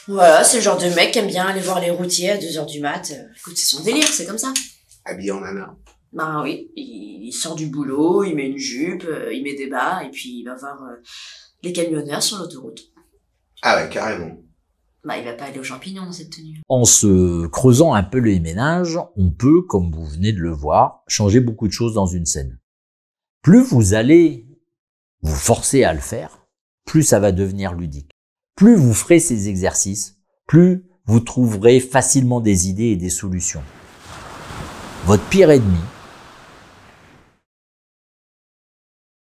Voilà, c'est le genre de mec qui aime bien aller voir les routiers à 2 heures du mat. Écoute, c'est son délire, c'est comme ça. Habillé en nana. Bah oui, il sort du boulot, il met une jupe, il met des bas, et puis il va voir les camionneurs sur l'autoroute. Ah ouais, carrément. Bah il va pas aller aux champignons dans cette tenue. En se creusant un peu les ménages, on peut, comme vous venez de le voir, changer beaucoup de choses dans une scène. Plus vous allez vous forcer à le faire, plus ça va devenir ludique. Plus vous ferez ces exercices, plus vous trouverez facilement des idées et des solutions. Votre pire ennemi,